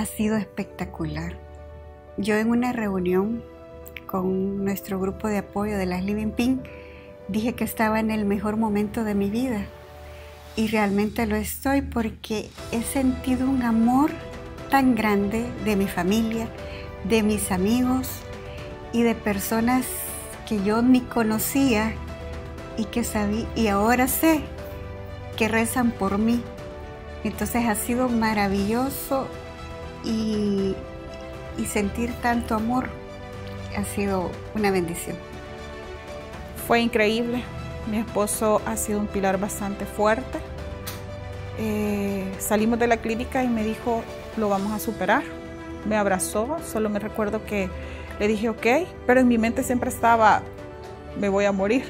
sido espectacular. Yo en una reunión con nuestro grupo de apoyo de las Living Pink dije que estaba en el mejor momento de mi vida y realmente lo estoy porque he sentido un amor tan grande de mi familia, de mis amigos y de personas que yo ni conocía y que sabía y ahora sé que rezan por mí. Entonces ha sido maravilloso y sentir tanto amor ha sido una bendición. Fue increíble. Mi esposo ha sido un pilar bastante fuerte. Salimos de la clínica y me dijo, lo vamos a superar. Me abrazó, solo me recuerdo que le dije ok, pero en mi mente siempre estaba, me voy a morir.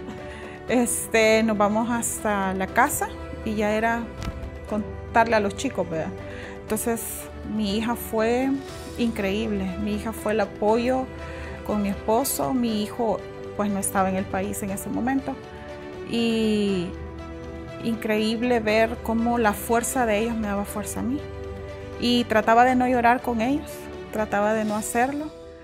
Nos vamos hasta la casa y ya era contarle a los chicos, ¿verdad? Entonces mi hija fue increíble, mi hija fue el apoyo con mi esposo, mi hijo pues no estaba en el país en ese momento y increíble ver cómo la fuerza de ellos me daba fuerza a mí y trataba de no llorar con ellos, trataba de no hacerlo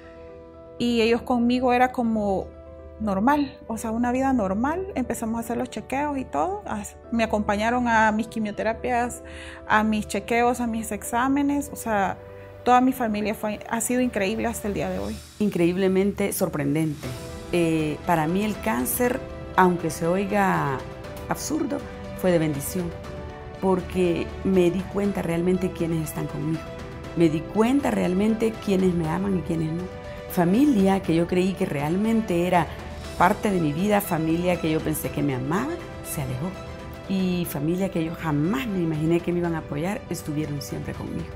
y ellos conmigo era como normal, o sea, una vida normal. Empezamos a hacer los chequeos y todo, me acompañaron a mis quimioterapias, a mis chequeos, a mis exámenes, o sea, toda mi familia ha sido increíble hasta el día de hoy. Increíblemente sorprendente. Para mí el cáncer, aunque se oiga absurdo, fue de bendición, porque me di cuenta realmente quiénes están conmigo, me di cuenta realmente quiénes me aman y quiénes no. Familia que yo creí que realmente era parte de mi vida, familia que yo pensé que me amaba, se alejó. Y familia que yo jamás me imaginé que me iban a apoyar, estuvieron siempre conmigo.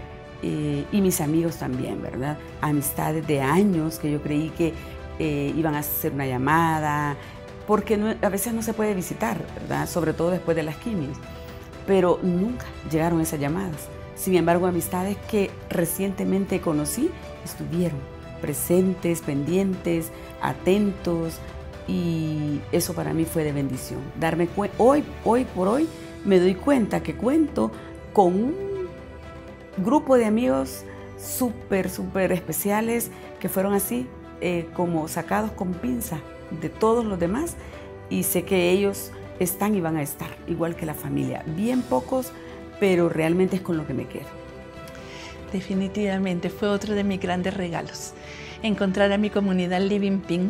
Y mis amigos también, ¿verdad? Amistades de años que yo creí que iban a hacer una llamada, porque a veces no se puede visitar, ¿verdad? Sobre todo después de las quimios. Pero nunca llegaron esas llamadas. Sin embargo, amistades que recientemente conocí estuvieron presentes, pendientes, atentos, y eso para mí fue de bendición. Hoy por hoy me doy cuenta que cuento con un grupo de amigos súper especiales que fueron así como sacados con pinza de todos los demás, y sé que ellos están y van a estar, igual que la familia. Bien pocos, pero realmente es con lo que me quedo. Definitivamente fue otro de mis grandes regalos, encontrar a mi comunidad Living Pink.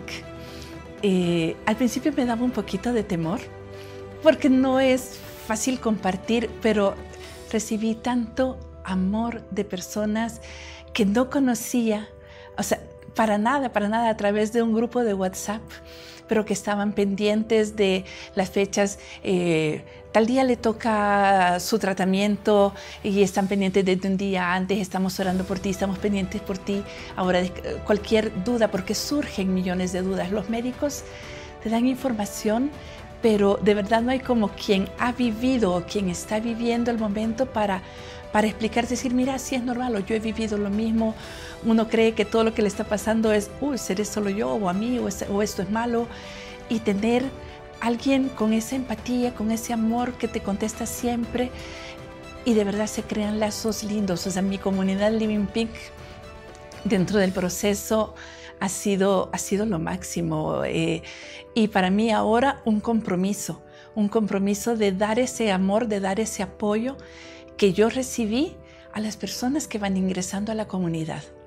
Al principio me daba un poquito de temor, porque no es fácil compartir, pero recibí tanto amor de personas que no conocía, o sea, para nada, a través de un grupo de WhatsApp, pero que estaban pendientes de las fechas. Tal día le toca su tratamiento y están pendientes desde un día antes, estamos orando por ti, estamos pendientes por ti. Ahora, cualquier duda, porque surgen millones de dudas. Los médicos te dan información, pero de verdad no hay como quien ha vivido o quien está viviendo el momento para explicar, decir, mira, sí es normal, o yo he vivido lo mismo. Uno cree que todo lo que le está pasando es, seré solo yo, o a mí, o esto es malo. Y tener alguien con esa empatía, con ese amor que te contesta siempre, y de verdad se crean lazos lindos. O sea, mi comunidad Living Pink, dentro del proceso, ha sido lo máximo. Y para mí ahora un compromiso de dar ese amor, de dar ese apoyo que yo recibí a las personas que van ingresando a la comunidad.